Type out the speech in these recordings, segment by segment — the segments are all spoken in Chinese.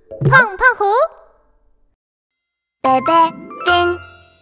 碰碰胡，贝贝丁。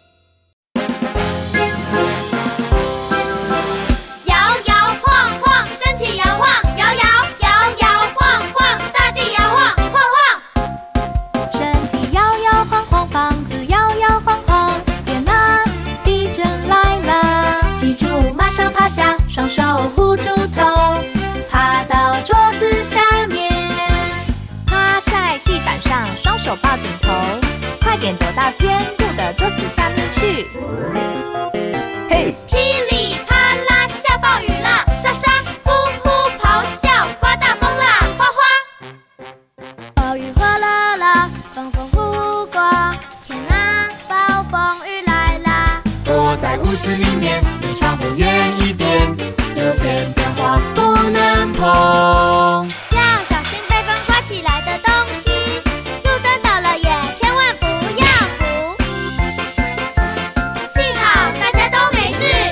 摇摇晃晃，身体摇晃，摇摇摇摇晃晃，大地摇晃晃晃。 身体摇摇晃晃，房子摇摇晃晃，天哪，地震来了！记住，马上趴下，双手护住头，爬到桌子下面，趴在地板上，双手抱紧头，快点躲到坚固的桌子下面去。 嘿， 噼里啪啦，下暴雨了，刷刷呼呼咆哮，刮大风啦，哗哗。 暴雨哗啦啦，风风呼刮，天啊，暴风雨来啦！ 躲在屋子里面，离窗户远一点，有线电话不能碰。 要小心被风刮起来的东西，路灯倒了也千万不要扶。幸好大家都没事。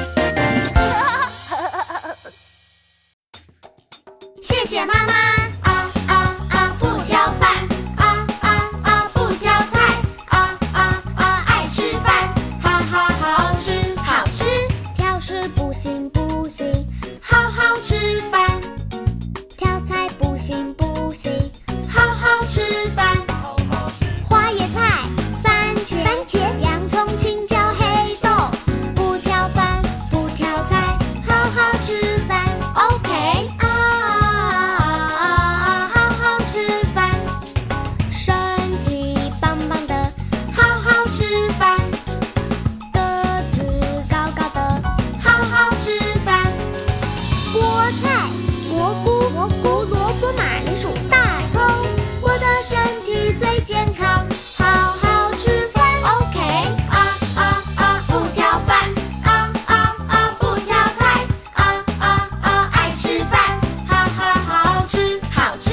谢谢妈妈。啊啊啊，不挑饭。啊啊啊，不挑菜。啊啊啊，爱吃饭。哈哈，好吃好吃。 挑食不行不行， 好好吃饭。 挑菜不行不行， 好好吃饭。 花椰菜、番茄、洋葱、青椒、黑豆，不挑饭不挑菜，好好吃饭。 OK， 好好吃饭， 身体棒棒的， 好好吃饭， 个子高高的， 好好吃饭。 菠菜、蘑菇、萝卜、马铃薯、大葱，我的身体最健康，好好吃饭。 OK， 不挑饭，不挑菜，爱吃饭，好吃好吃。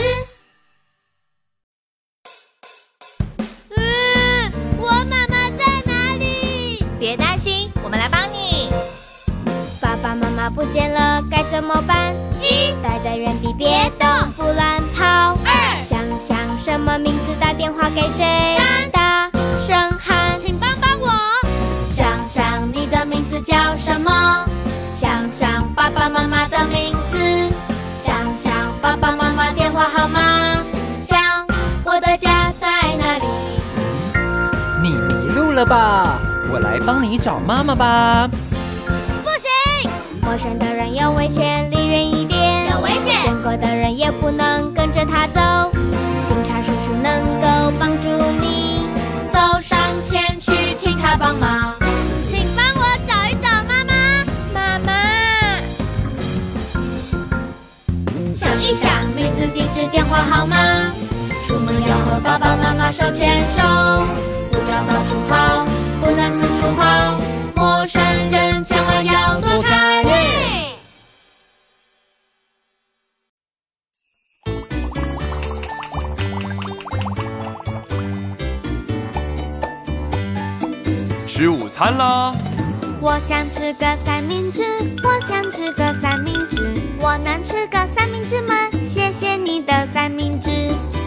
我妈妈在哪里？ 别担心，我们来帮你。 爸爸妈妈不见了，该怎么办？ 一， 待在原地别动，不乱跑。 二， 想想什么名字，打电话给谁？ 三， 大声喊， 请帮帮我。 想想你的名字叫什么？想想爸爸妈妈的名字，想想爸爸妈妈电话号码，想我的家在哪里？ 你迷路了吧？我来帮你找妈妈吧。 不行， 陌生的人有危险，离远一点。 有危险见过的人也不能跟着他走。警察叔叔能够帮助你，走上前去，请他帮忙。 请帮我找一找妈妈。 妈妈，想一想名字、地址、电话号码。出门要和爸爸妈妈手牵手，不要到处跑，不能四处跑。陌生人千万要躲开。 吃午餐啦！ 我想吃个三明治，我想吃个三明治，我能吃个三明治吗？谢谢你的三明治。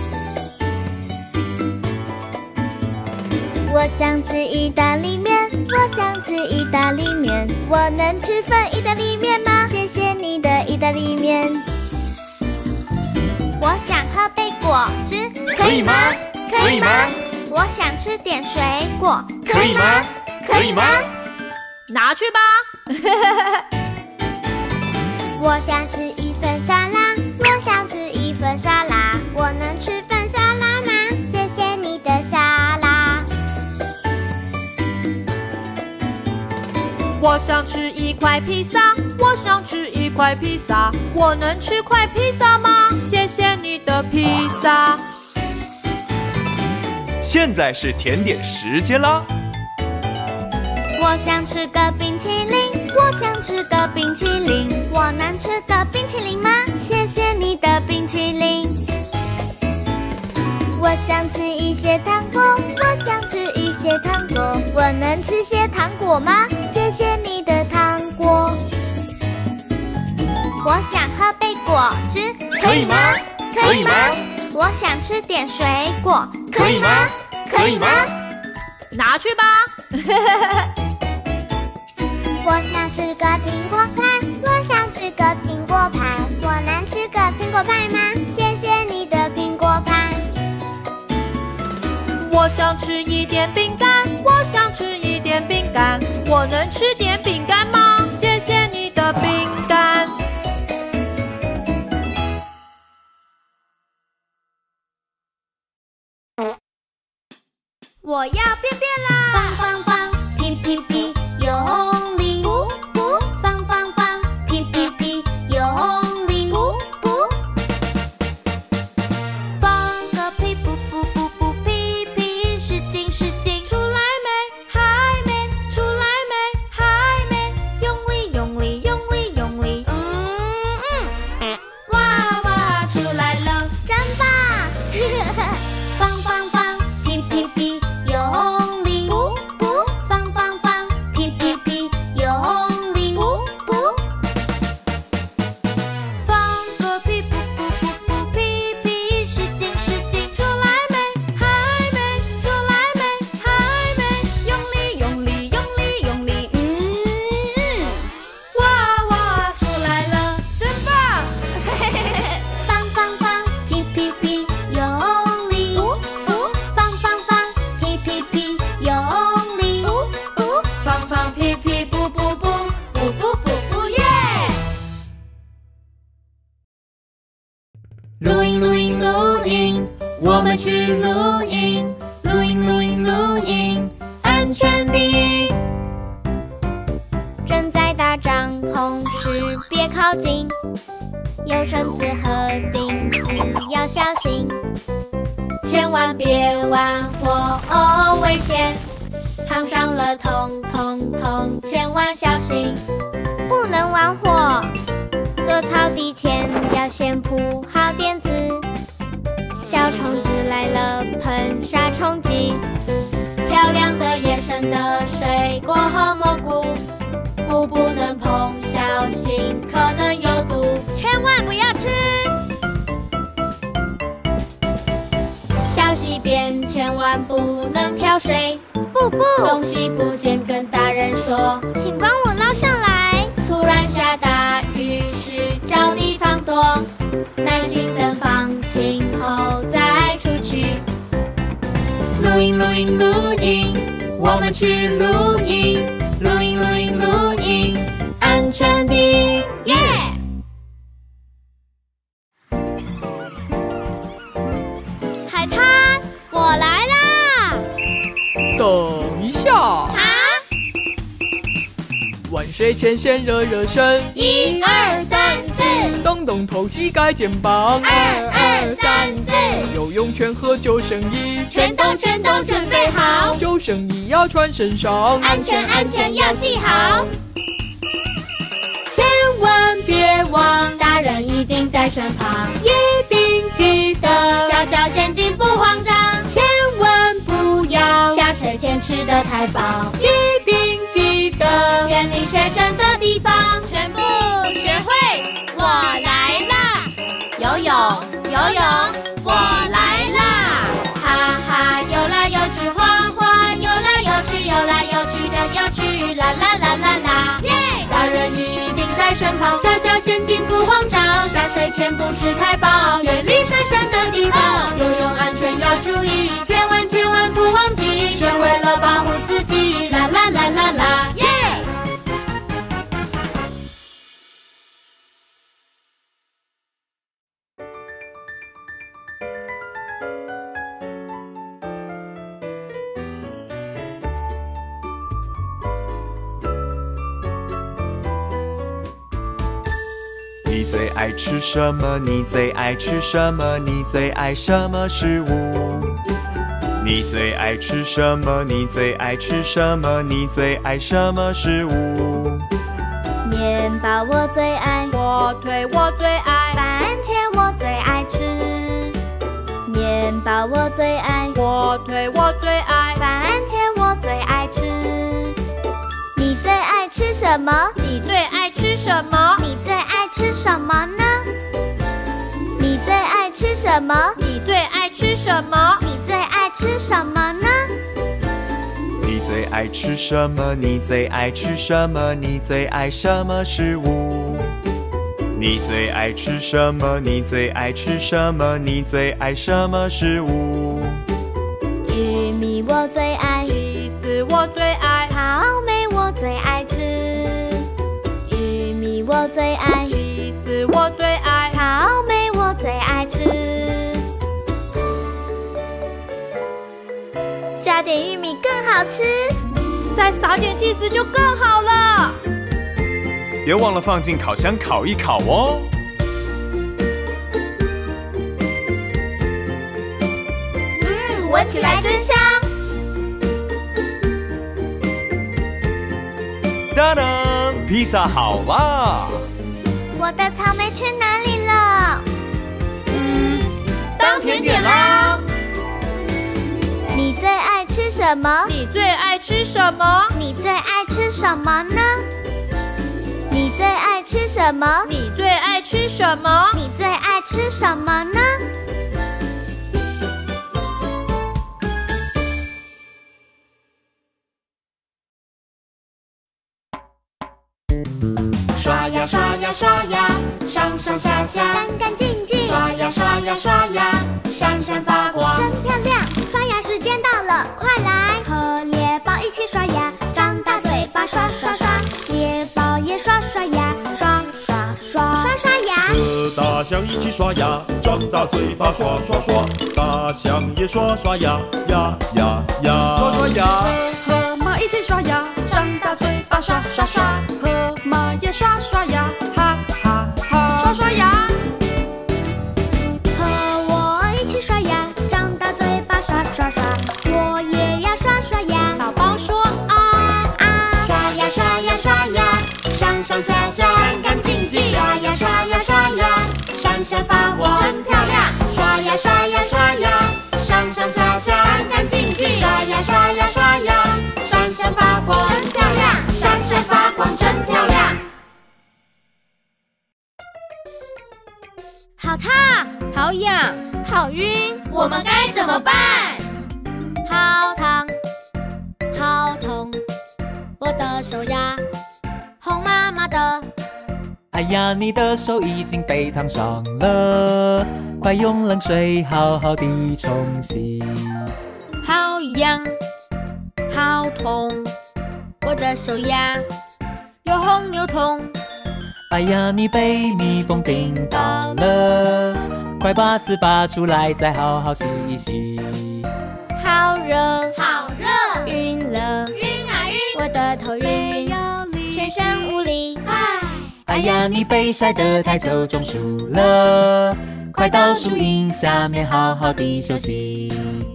我想吃意大利面，我想吃意大利面，我能吃份意大利面吗？谢谢你的意大利面。我想喝杯果汁， 可以吗？可以吗？ 我想吃点水果， 可以吗？可以吗？ 拿去吧。 我想吃一份沙拉，我想吃一份沙拉，我能吃份沙拉吗？谢谢你的沙拉。 我想吃一块披萨，我想吃一块披萨，我能吃块披萨吗？谢谢你的披萨。 现在是甜点时间啦！ 我想吃个冰淇淋，我想吃个冰淇淋，我能吃个冰淇淋吗？谢谢你的冰淇淋。我想吃一些糖果，我想吃一些糖果，我能吃些糖果吗？谢谢你的糖果。我想喝杯果汁， 可以吗？可以吗？ 我想吃点水果， 可以吗？可以吗？ 拿去吧。 我想吃个苹果派，我想吃个苹果派，我能吃个苹果派吗？谢谢你的苹果派。 我想吃一点饼干，我想吃一点饼干，我能吃点饼干吗？谢谢你的饼干。我要便便啦！ 放放放，屁屁屁，用力噗噗，放放放，屁屁屁，用力噗噗， 放个屁噗噗噗噗，屁屁使劲使劲，出来没？还没，出来没？还没，用力用力用力用力，哇哇出来了， 真棒！放放放，屁屁屁，用力噗噗，放放放，屁屁屁，用力噗噗， 放个屁噗噗噗噗，屁屁使劲使劲，出来没？还没，出来没？还没，用力用力用力用力，哇哇出来了，真棒！ 放放放，屁屁屁，用力噗噗，放放放，屁屁屁，用力噗噗， 放放屁屁噗噗噗，噗噗噗噗耶！ 录音录音录音，我们去录音，录音录音录音，安全第一。 正在搭帐篷时别靠近，有绳子和钉子要小心， 千万别玩火哦，危险！烫伤了痛痛痛，千万小心！ 不能玩火。做草地前要先铺好垫子，小虫子来了喷杀虫剂， 漂亮的野生的水果和蘑菇，不能碰，小心可能有毒， 千万不要吃。 小溪边千万不能跳水， 不， 东西不见跟大人说， 请帮我捞上来。 突然下大雨时找地方躲，耐心等放晴后再出去。 录音录音录音，我们去录音，录音录音录音，安全第一。 耶！海滩，我来啦！ 等一下， 啊！ 晚睡前先热热身 1、2、3、4， 动动头，膝盖肩膀 2、2、3、4， 游泳圈和救生衣， 全都准备好， 救生衣要穿身上， 安全要记好。 千万别忘，大人一定在身旁，一定记得小脚陷进不慌张，千万不要下水前吃得太饱，一定记得远离水深的地方， 全部学会，我来啦！ 游泳， 我来啦！ 哈哈，游来游去晃晃，游来游去真有趣，啦啦啦啦啦， 耶！ 大人一定在身旁，小脚陷进不慌张，下水前不吃太饱，远离水深的地方，游泳安全要注意，千万不忘记，学会了保护自己，啦啦啦啦啦， 耶！ 你最爱吃什么？你最爱吃什么？你最爱什么食物？你最爱吃什么？你最爱吃什么？你最爱什么食物？ 面包我最爱， 火腿我最爱， 番茄我最爱吃。面包我最爱， 火腿我最爱， 番茄我最爱吃。你最爱吃什么？ 你最爱吃什么？ 你最爱吃什么呢？你最爱吃什么？ 你最爱吃什么？ 你最爱吃什么呢？ 你最爱吃什么？你最爱吃什么？你最爱什么食物？你最爱吃什么？你最爱吃什么？你最爱什么食物？ 玉米我最爱， 起司我最爱， 草莓我最爱吃。玉米我最爱， 起司我最爱， 草莓我最爱吃。加点玉米更好吃， 再撒点起司就更好了。 别忘了放进烤箱烤一烤哦。 闻起来真香。 当当，披萨好啦！ 我的草莓去哪里了？ 当甜点啦！ 你最爱吃什么？ 你最爱吃什么？ 你最爱吃什么呢？你最爱吃什么？ 你最爱吃什么？ 你最爱吃什么呢？ 刷呀刷呀刷呀，上上下下， 干干净净。 刷呀刷呀刷呀，闪闪发光。 真漂亮！刷牙时间到了，快来和猎豹一起刷牙，张大嘴巴刷刷刷，猎豹也刷刷牙，刷刷刷，刷刷牙。 和大象一起刷牙，张大嘴巴刷刷刷，大象也刷刷牙，呀呀呀， 刷刷牙。 和马一起刷牙，张大嘴巴刷刷刷，和马也刷刷牙，哈哈哈，刷刷牙。 和我一起刷牙，张大嘴巴刷刷刷，我也要刷刷牙。 宝宝说啊啊， 刷呀刷呀刷呀，上上下下，干干净净。刷呀刷呀刷呀，闪闪发光，真漂亮！刷呀刷呀刷呀，上上下下，干干净净。刷呀刷呀刷呀，闪闪发光，真漂亮！闪闪发光，真漂亮！ 好烫， 好痒， 好晕， 我们该怎么办？ 好烫，好痛，我的手呀，红麻麻的。 哎呀，你的手已经被烫伤了，快用冷水好好地冲洗。 好痒，好痛，我的手呀，又红又痛。 哎呀，你被蜜蜂叮到了，快把刺拔出来，再好好洗一洗。 好热， 好热， 晕了， 晕啊晕， 我的头晕晕，全身无力。 哎呀，你被晒得太久，中暑了，快到树荫下面好好地休息。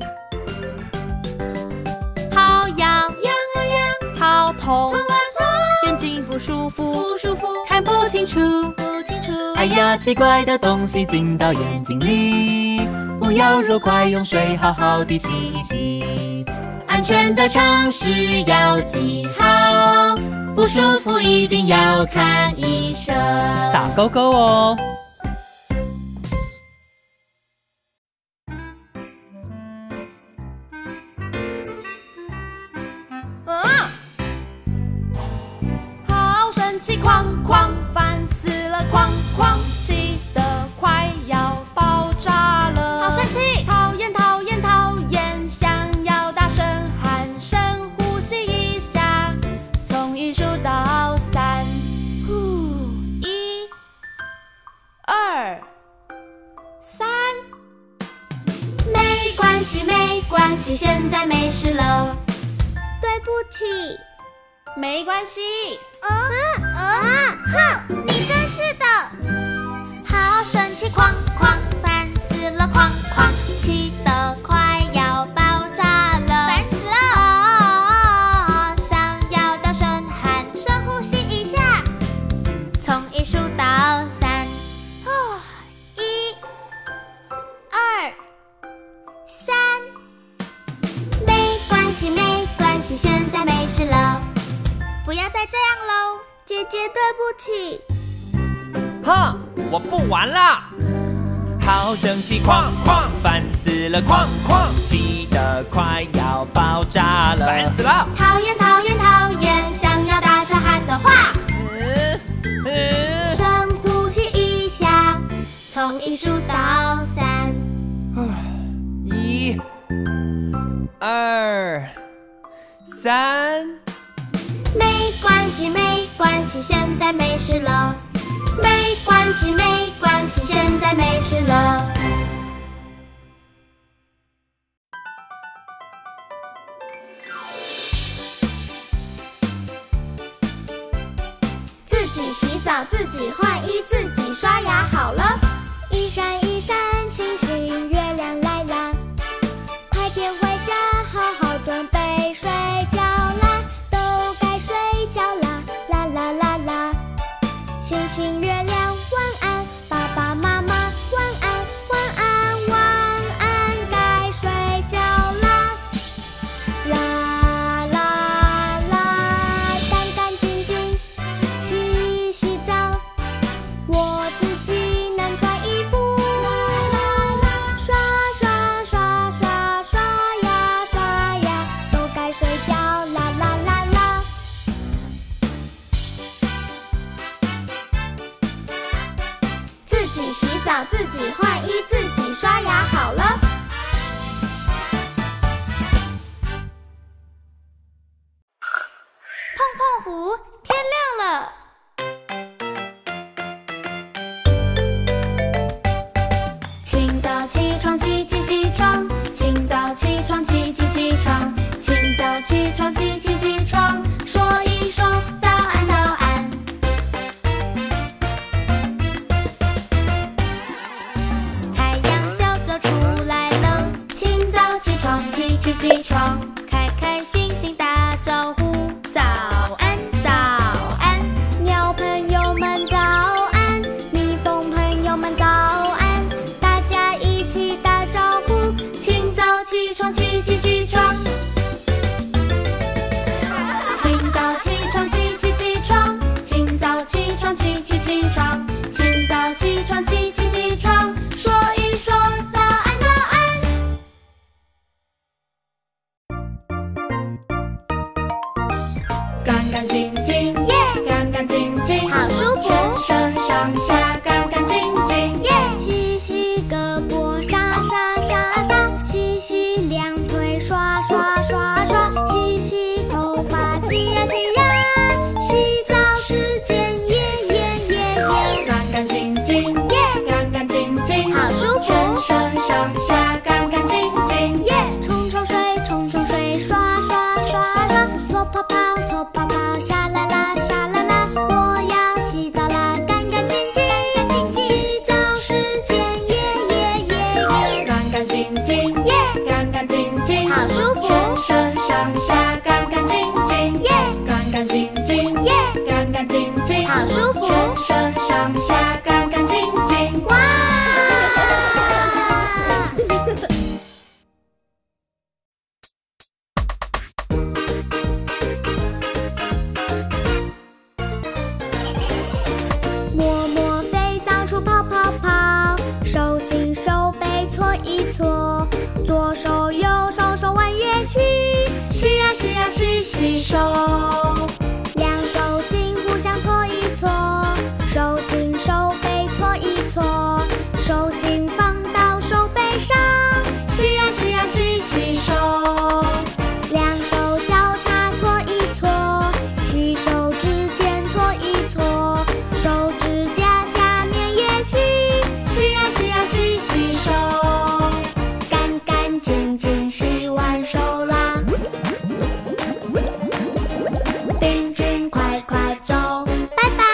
好痒，痒啊痒，好痛，痛啊痛，眼睛不舒服，不舒服，看不清楚，不清楚。 哎呀，奇怪的东西进到眼睛里，不要揉，快用水好好地洗一洗。 安全的常识要记好，不舒服一定要看医生。 打勾勾哦。 好生气，哐哐，烦死了，哐哐，气得快要爆炸了。好生气，讨厌讨厌讨厌，想要大声喊，深呼吸一下，从1数到3，呼，1、2、3。 没关系，没关系，现在没事了。对不起。 没关系。 哼，你真是的！好生气，哐哐，烦死了，哐哐，气得快要爆炸了，烦死了！想要大声喊，深呼吸一下，从1数到3，1、2、3。没关系，没关系，现在没事了。不要再这样喽，姐姐，对不起。 哼，我不玩了。 好生气，哐哐，烦死了，哐哐，气得快要爆炸了，烦死了！ 讨厌讨厌讨厌，想要大声喊的话。深呼吸一下，从1数到3。 1、2、3。 没关系没关系，现在没事了。没关系没关系，现在没事了。自己洗澡，自己换衣，自己刷牙好了。一闪一闪星星，月亮来啦，快点回家，好好准备睡觉啦，都该睡觉啦，啦啦啦啦。星星月亮晚安，爸爸妈妈晚安，晚安晚安，该睡觉啦，啦啦啦，干干净净洗洗澡，我自己能穿衣服，刷刷刷刷刷呀刷呀，都该睡觉啦啦啦啦。自己洗澡，自己换衣，自己刷牙好了。碰碰胡，天亮了。清早起床，起起起床，清早起床，起起起床，清早起床，起起起床，说一说早安早安。太阳笑着出来了，清早起床，起起起床，开开心心打招呼，早安早安，鸟朋友们早安，蜜蜂朋友们早安，大家一起打招呼，清早起床，起起起床，清早起床，起起起床，清早起床，起起起床，清早起床，起起起床，说一说早安早安。 干干净净， 耶， 干干净净， 好舒服。 全身上下干干净净， 耶，洗洗胳膊，刷刷刷刷，洗洗两腿，刷刷刷刷，洗洗头发，洗呀洗呀，洗澡时间，耶耶耶耶， 干干净净， 耶， 干干净净， 好舒服。 全身上下干干净净， 耶，冲冲水，冲冲水，刷刷刷刷，搓泡泡，搓泡泡，沙啦啦，沙啦啦，我要洗澡啦，干干净净，洗澡时间，耶耶耶耶， 干干净净， 耶， 干干净净， 好舒服。 全身上下干干净净， 耶， 干干净净， 耶， 干干净净， 好舒服。 全身上下干干净净。 哇！摸摸肥皂出泡泡泡，手心手背搓一搓，左手右手手腕乐器，洗呀洗呀洗洗手，两手心互相搓一搓，手心手背搓一搓，手心放到手背上，洗呀洗呀洗洗手，两手交叉搓一搓，洗手指尖搓一搓，手指甲下面也洗，洗呀洗呀洗洗手，干干净净洗完手啦，病菌快快走，拜拜。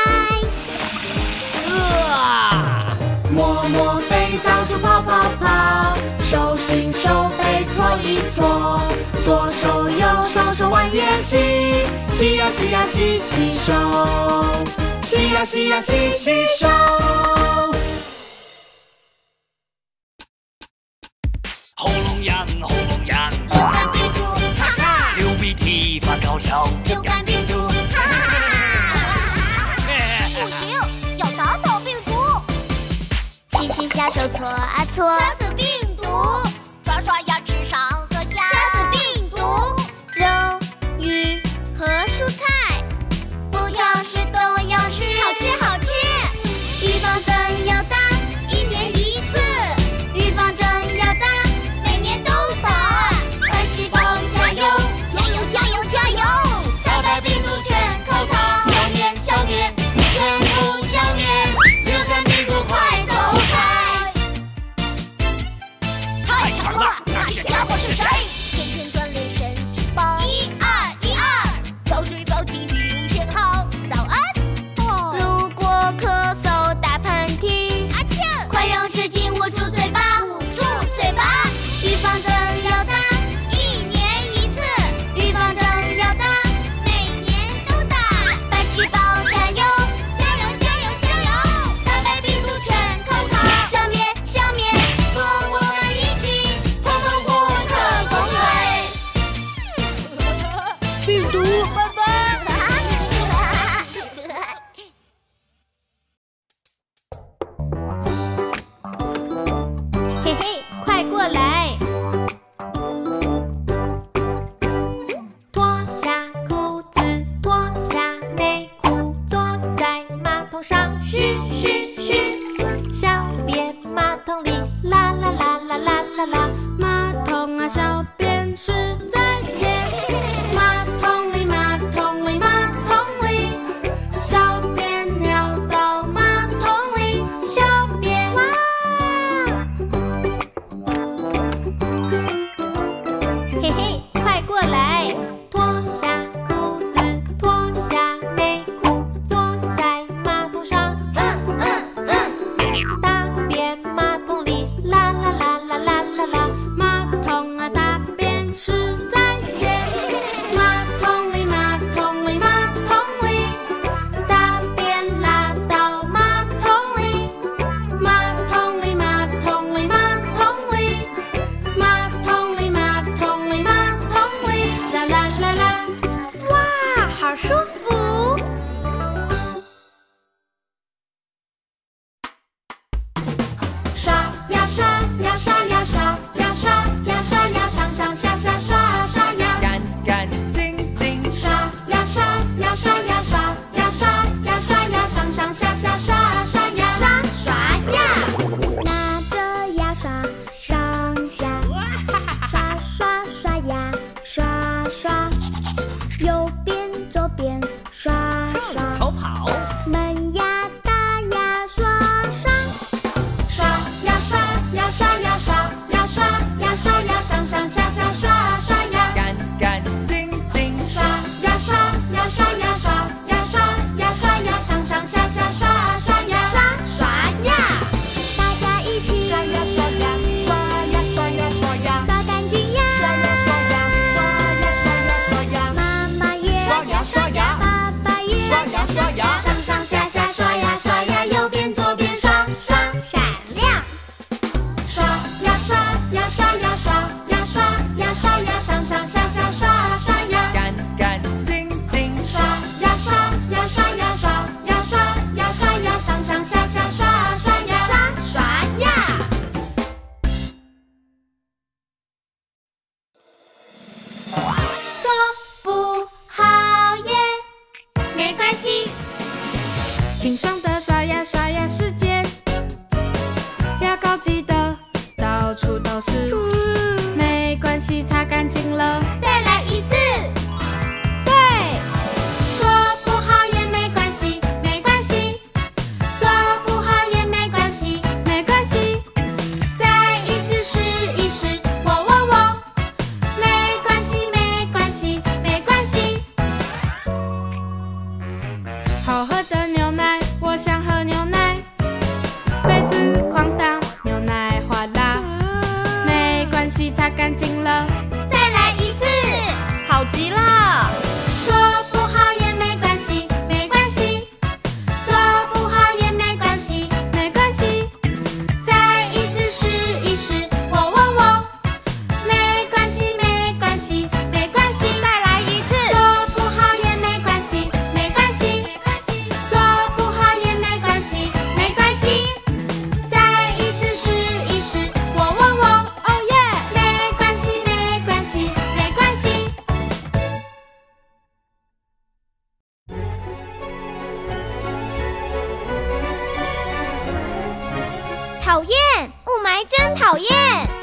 摸摸肥皂出泡泡泡，手心手背搓一搓，左手右手手腕乐器，洗呀洗呀洗洗手，洗呀洗呀洗洗手。 喉咙痒，喉咙痒，流感病毒，哈哈！流鼻涕，发高烧， 流感病毒，哈哈哈哈！不行，要打倒病毒。洗洗下手搓搓， 杀死病毒。刷刷牙，吃上喝下，杀死病毒。 肉、鱼和蔬菜， 不挑食都要吃， 好吃好吃。 预防针要打，1年1次。预防针要打，每年都打。白细胞加油，加油加油加油！打败病毒全靠它，消灭消灭，全部消灭，流感病毒快走开！太强了，那些家伙是谁？天天锻炼身体棒，1、2、1、2，早睡早起精神好，早安。 如果咳嗽、打喷嚏， 阿庆，快用纸巾捂住嘴巴，捂住嘴巴。预防针要打，1年1次。预防针要打，每年都打。白细胞加油，加油加油加油！打败病毒全靠它，消灭消灭，跟我们一起碰碰火特工队。 病毒，拜拜。 嘿嘿，快过来！脱下裤子，脱下内裤，坐在马桶上，嘘嘘嘘，小便马桶里，啦啦啦啦啦啦啦， 马桶啊，小便是再见。马桶里，马桶里，马桶里，小便尿到马桶里，小便哇！ 嘿嘿，快过来！脱下裤子，脱下内裤，坐在马桶上，大便马桶里，啦啦啦啦啦啦啦， 马桶啊，大便是再见。马桶里，马桶里，马桶里，大便拉到马桶里。马桶里，马桶里，马桶里，马桶里，马桶里，马桶里，啦啦啦啦， 哇，好舒服！ 刷呀刷呀刷呀刷呀刷呀刷呀，上上下下刷刷呀， 干干净净， 刷呀刷呀刷呀刷呀刷呀刷呀，上上下下刷刷呀，刷刷呀。 拿着牙刷上下刷刷刷牙，刷刷，右边左边刷刷， 逃跑。 门牙大牙刷刷， 刷呀刷呀刷呀刷呀刷呀刷呀，上上下下刷刷呀， 干干净净， 刷呀刷呀刷呀刷呀刷呀刷呀，上上下下刷刷呀，刷刷呀。 大家一起刷呀刷呀刷呀刷呀刷呀， 刷干净呀， 刷呀刷呀刷呀刷呀刷呀， 妈妈也刷牙刷牙， 爸爸也刷牙刷牙， 上上下下刷呀刷呀，右边左边刷刷闪亮， 刷呀刷呀刷呀刷呀刷呀刷呀，上上下下刷刷呀， 干干净净， 刷呀刷呀刷呀刷呀刷呀刷呀，上上下下刷刷呀，刷刷呀。 做不好耶， 没关系， 轻松的刷呀刷呀时间，牙膏记得到处都是，没关系，擦干净了再来一次。 对，做不好也没关系，没关系，做不好也没关系，没关系，再一次试一试，喔喔喔，没关系，没关系，没关系。好喝的牛奶，我想喝牛奶，杯子哐当，牛奶哗啦，没关系，擦干净了再来一次， 好极了！ 做不好也没关系，没关系，做不好也没关系，没关系，再一次试一试，喔喔喔，没关系，没关系，没关系，再来一次，做不好也没关系，没关系，做不好也没关系，没关系，再一次试一试， 讨厌，雾霾真讨厌。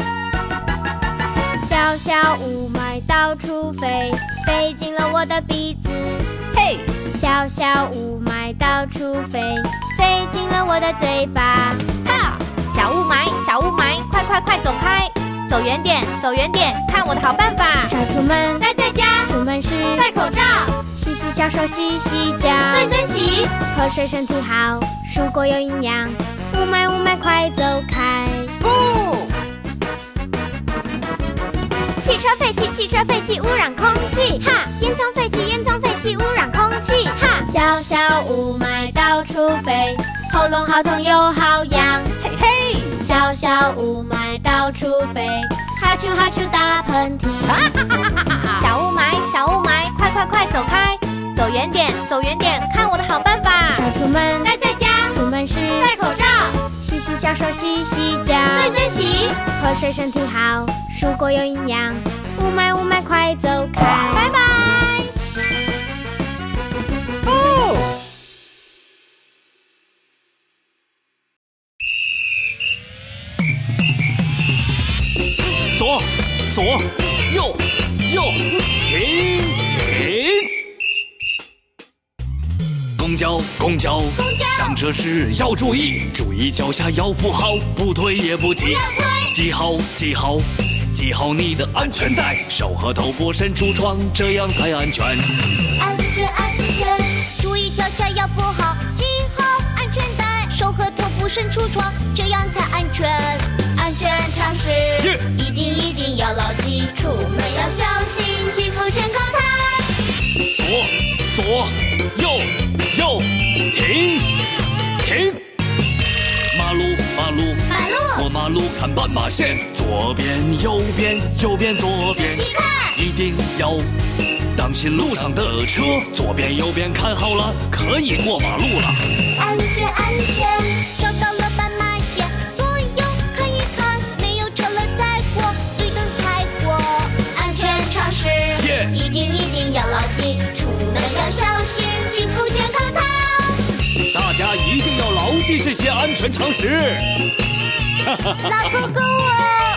小小雾霾到处飞，飞进了我的鼻子。 嘿， 小小雾霾到处飞，飞进了我的嘴巴。 哈！小雾霾，小雾霾，快快快走开！走远点，走远点，看我的好办法！ 少出门，待在家。出门时戴口罩， 洗洗小手，洗洗脚， 认真洗。 喝水身体好，蔬果有营养。雾霾雾霾，快走开！ 不！ 汽车废气，汽车废气污染空气。哈！烟囱废气，烟囱废气污染空气。哈！ 小小雾霾到处飞，喉咙好痛又好痒。 嘿嘿！ 小小雾霾到处飞，哈啾哈啾打喷嚏。 小雾霾，小雾霾，快快快走开！走远点，走远点，看我的好办法！ 少出门， 待在家。 出门时戴口罩， 洗洗小手，洗洗脚， 认真洗。 喝水身体好，蔬果有营养。雾霾雾霾，快走开！ 拜拜！不！ 左左右右，停停！公交公交，上车时要注意，注意脚下要扶好，不推也不挤，系好系好系好你的安全带，手和头部伸出窗，这样才安全。 安全安全，注意脚下要扶好，系好安全带，手和头部伸出窗，这样才安全。安全常识，一定要牢记，出门要小心，幸福全靠它。 左左右右，停停！马路马路马路， 过马路看斑马线，左边右边右边左边， 仔细看， 一定要当心路上的车，左边右边看好了，可以过马路了。 安全安全，找到了斑马线，左右看一看，没有车了再过，绿灯才过。安全常识，一定要牢记，出门要小心，幸福全靠它。 大家一定要牢记这些安全常识。 老狗狗哦！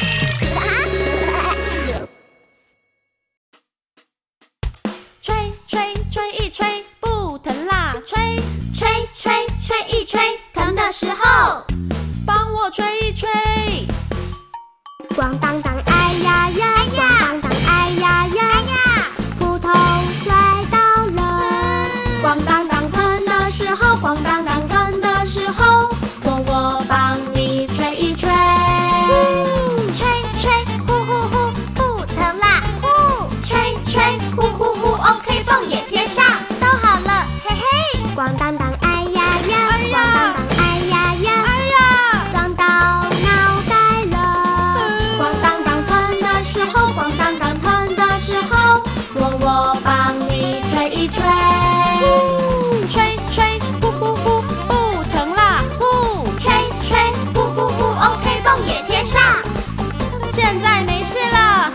吹吹吹一吹，不疼啦！吹吹吹吹一吹，疼的时候帮我吹一吹。 咣当当，哎呀呀！咣当当，哎呀呀！骨头摔到了。咣当当，疼的时候，咣当当，疼的时候， 我帮你吹一吹。 吹吹呼呼呼，不疼啦！呼， 吹吹呼呼呼 ，OK， 泵也贴上， 都好了，嘿嘿。 咣当当，哎呀呀！咣当当，哎呀呀！ 哎呀， 撞到脑袋了。咣当当，疼的时候，咣当当，疼的时候， 我帮你吹一吹。 吹吹呼呼呼，不疼啦！呼， 吹吹呼呼呼 ，OK， 泵也贴上， 现在没事了。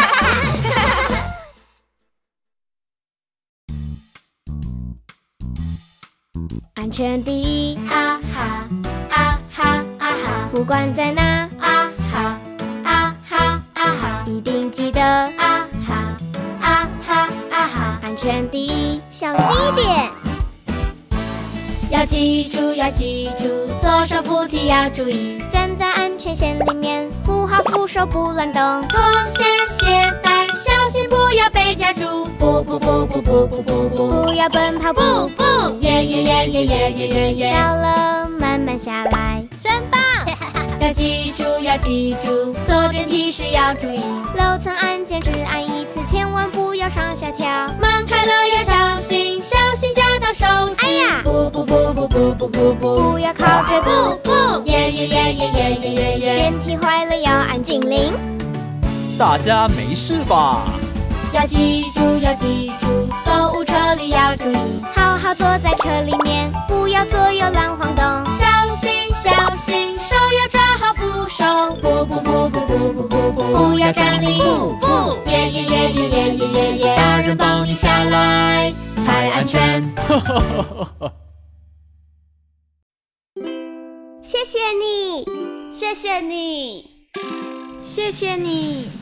安全第一， 啊哈啊哈啊哈， 不管在哪， 啊哈啊哈啊哈， 一定记得， 啊哈啊哈啊哈， 安全第一，小心一点。 要记住要记住，左手扶梯要注意， 站在安全线里面，扶好扶手不乱动， 脱鞋鞋带，小心不要被夹住，不不要奔跑， 不耶耶耶耶耶耶耶耶， 到了慢慢下来， 真棒！ 要记住要记住，坐电梯时要注意， 楼层按键只按一次，千万不要上下跳， 门开了要小心，小心夹到手指， 哎呀， 不要靠着不耶耶耶耶耶耶耶耶， 电梯坏了要按警铃， 大家没事吧？ 要记住要记住，购物车里要注意， 好好坐在车里面，不要左右乱晃动， 小心小心，手要抓好扶手，不要站立，不耶耶耶耶耶耶耶耶，大人抱你下来才安全。 谢谢你， 谢谢你， 谢谢你。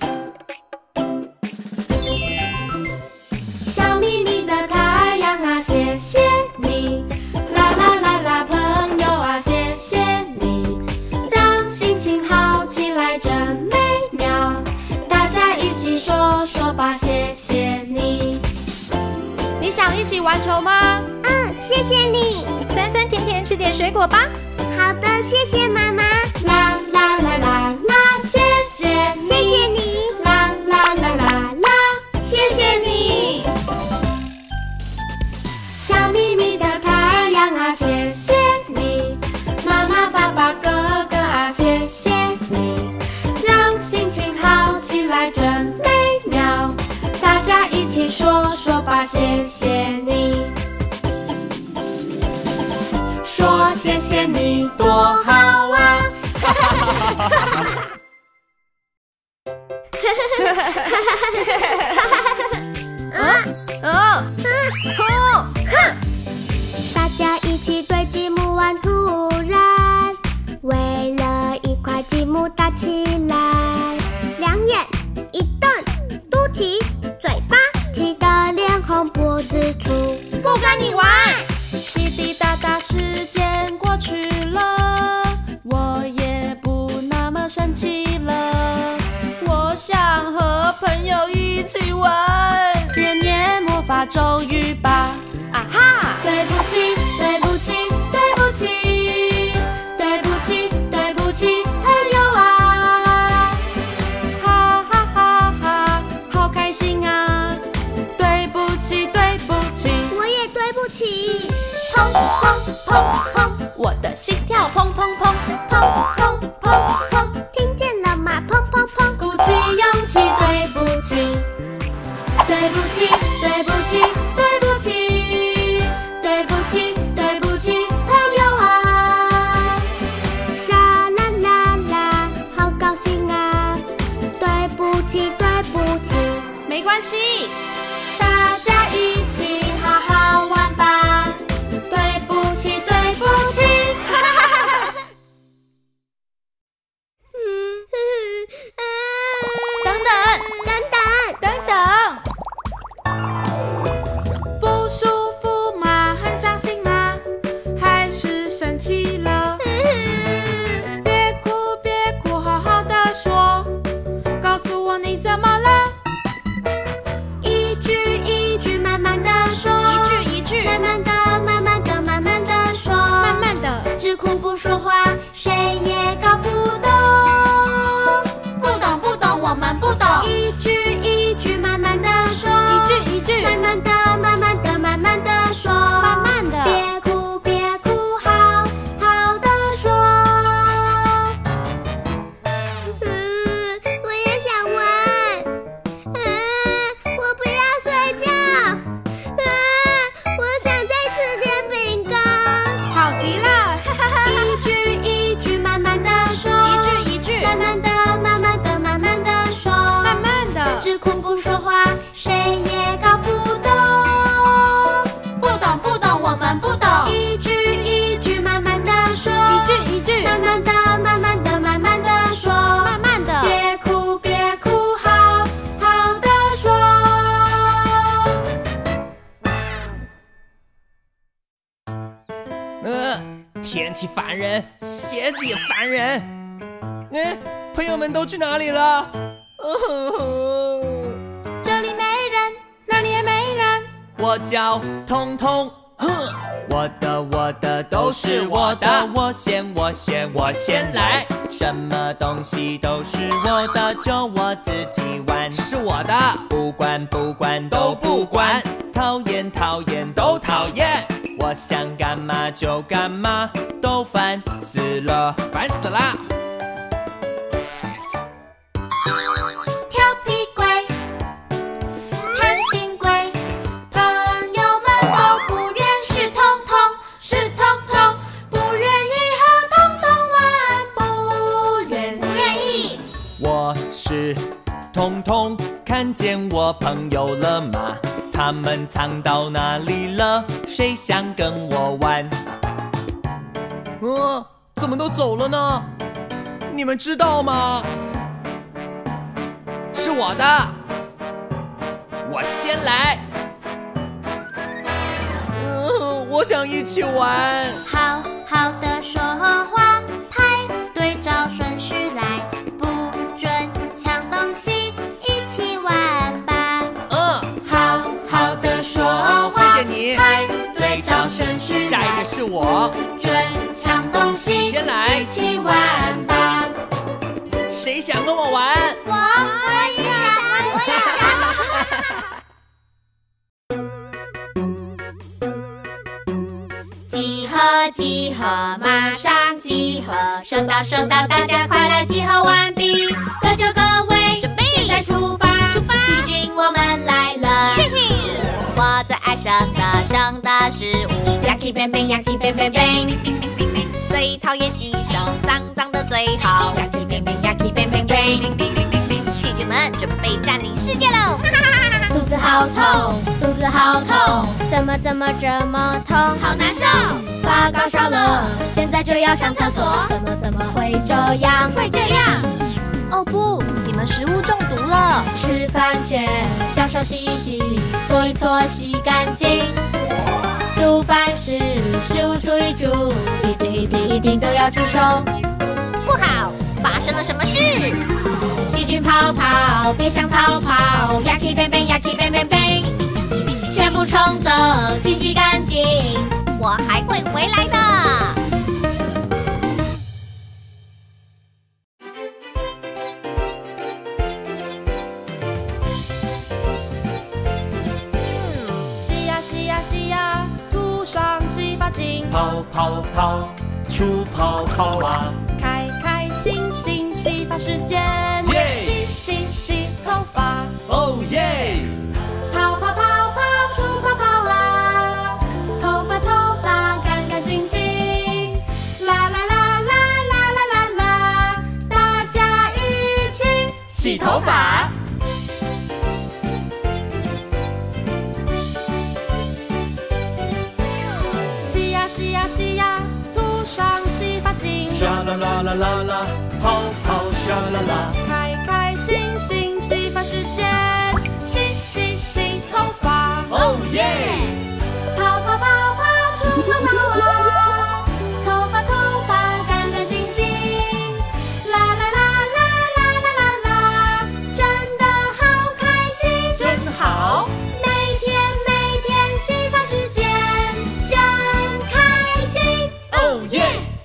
笑眯眯的太阳啊，谢谢你！啦啦啦啦，朋友啊，谢谢你，让心情好起来真美妙。大家一起说说吧，谢谢你。你想一起玩球吗？ 谢谢你。 酸酸甜甜吃点水果吧。 好的，谢谢妈妈。 啦啦啦啦啦，谢谢你， 谢谢你。 啦啦啦啦啦，谢谢你。笑眯眯的太阳啊，谢谢你，妈妈爸爸哥哥啊，谢谢你，让心情好起来真美妙。大家一起说说吧，谢谢你。说谢谢你多好啊！ 大家一起堆积木玩，突然为了一块积木打起来，两眼一瞪，嘟起嘴巴，气得脸红脖子粗，不跟你玩。 滴滴答答，时间过去了，我也不那么生气了。我想和朋友一起玩，念念魔法咒语吧。啊哈！对不起，对不起，对不起，对不起，对不起，朋友啊！哈哈哈哈，好开心啊！对不起，对不起， 我也对不起。 砰砰砰砰，我的心跳砰砰砰，砰砰砰砰， 听见了吗？砰砰砰， 鼓起勇气，对不起，对不起，对不起，对不起，对不起，对不起，朋友啊！ 沙啦啦啦，好高兴啊！对不起，对不起， 没关系，大家一起好好玩吧。对不起，对不起，哈哈哈哈！等等，等等，不舒服吗？很伤心吗？还是生气了？别哭，别哭，好好的说，告诉我你怎么了？ 一句一句慢慢的说， 一句一句， 慢慢的，慢慢的，慢慢的说， 慢慢的， 只哭不说话，谁也搞不懂。 不懂不懂，我们不懂。 一句一句慢慢的说， 一句一句， 慢慢的，慢慢的，慢慢的说， 慢慢的， 别哭别哭，好好的说。我也想玩，我不要睡觉，我想再吃点饼干。 好极了，哈哈哈！ 一句一句慢慢的说， 一句一句， 慢慢的，慢慢的，慢慢的说， 慢慢的， 只哭不说话，谁也搞不懂。 不懂不懂，我们不懂。 一句一句慢慢的说， 一句一句， 慢慢的，慢慢的，慢慢的说， 慢慢的， 别哭别哭，好好的说。 天气烦人，鞋子也烦人。朋友们都去哪里了？ 这里没人，那里也没人。 我叫彤彤，我的都是我的，我先来，什么东西都是我的，就我自己玩，是我的，不管都不管，讨厌都讨厌，我想干嘛就干嘛，都烦死了，烦死了。 调皮鬼，贪心鬼，朋友们都不认识彤彤，是彤彤，不愿意和彤彤玩，不愿意。 我是彤彤，看见我朋友了吗？他们藏到哪里了？谁想跟我玩？怎怎么都走了呢？你们知道吗？是我的，我先来。我想一起玩。 好好的说话，排队照顺序来，不准抢东西，一起玩吧。 好好的说话， 谢谢你。 排队照顺序来， 下一个是我， 不准抢东西， 先来， 一起玩吧。 谁想跟我玩？ 我也想。 集合，马上集合！收到，大家快来集合完毕。各就各位，准备，现在出发！细菌我们来了。 我最爱生的食物， 呀气变变，呀气变变变。 最讨厌洗手，脏的最好。 呀气变变，呀气变变变。 细菌们准备占领世界喽！ 肚子好痛，怎么这么痛？好难受，发高烧了，现在就要上厕所。怎么会这样？ 哦不，你们食物中毒了。 吃饭前小手洗一洗，搓一搓，洗干净。煮饭时食物煮一煮，一定都要煮熟。 不好，发生了什么事？ 细菌跑，别想逃跑，呀气变变，全部冲走，洗干净， 我还会回来的。 洗呀，涂上洗发精。 跑，出泡啊！ 开心，洗发时间。洗头发。 哦耶！ 跑，出泡啦！头发干净净。啦，大家一起洗头发。 洗呀，涂上洗发精。 沙啦啦，泡沙啦啦。 开心，洗发时间。洗头发。 哦耶！ 跑，出泡啊！头发干净净。啦，真的好开心， 真好。 每天洗发时间真开心。 哦耶！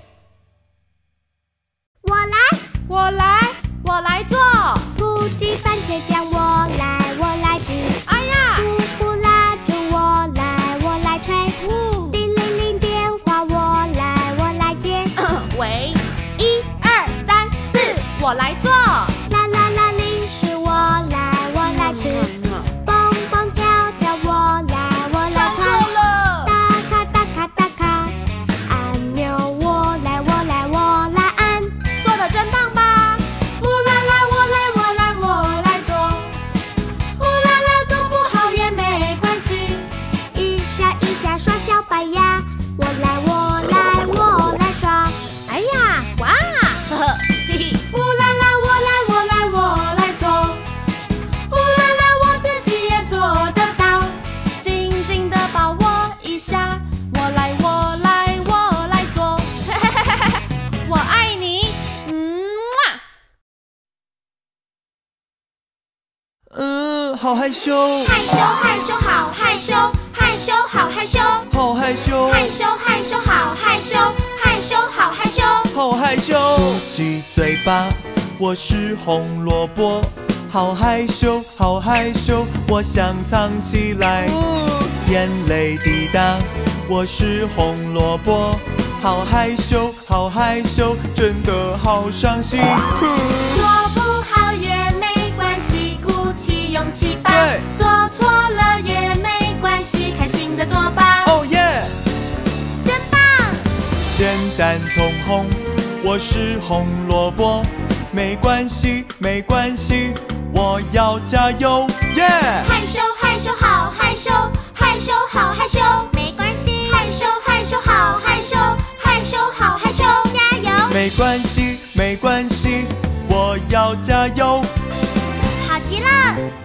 我来做。 不计番茄酱，我来煮。 哎呀！ 呼蜡烛，我来吹。叮铃铃电话，我来接。 喂，1、2、3、4，我来做。 啦，零食我来吃。蹦蹦跳跳，我来唱错了。 打卡，按钮我来按。 做得真棒吧？呼啦啦，我来做。呼啦啦，做不好也没关系。 一下刷小白牙，我来刷。 哎呀，哇！呵呵，嘿嘿。呼啦啦，我来做。呼啦啦，我自己也做得到。紧紧地抱我一下，我来做。我爱你， 好害羞。 害羞，好害羞，好害羞。 好害羞。 好害羞。 好害羞。鼓起嘴巴，我是红萝卜。好害羞，我想藏起来。眼泪滴答，我是红萝卜。好害羞，真的好伤心。 做不好也没关系，鼓起勇气吧。 对， 做错了也没关系，开心的做吧。 哦耶！ 真棒！ 脸蛋通红，我是红萝卜。没关系，我要加油，耶！ 害羞，好害羞，好害羞。 没关系， 害羞，好害羞，好害羞。 加油！ 没关系，没关系，我要加油。 好极了！